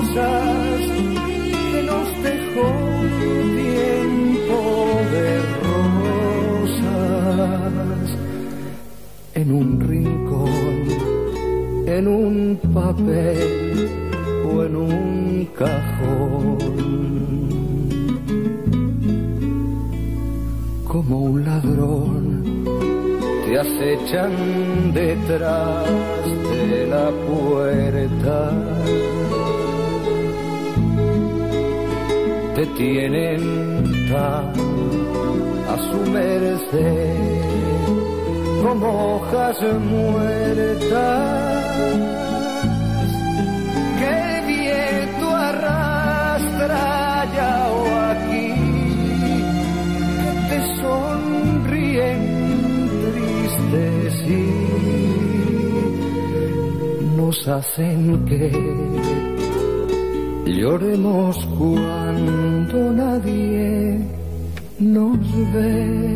cosas que nos dejó tiempo de rosas en un rincón, en un papel o en un cajón. Como un ladrón te acechan detrás de la puerta, te tienen tan a su merced como hojas muertas que el viento arrastra allá o aquí, que te sonríen tristes y nos hacen que lloremos cuando nadie nos ve.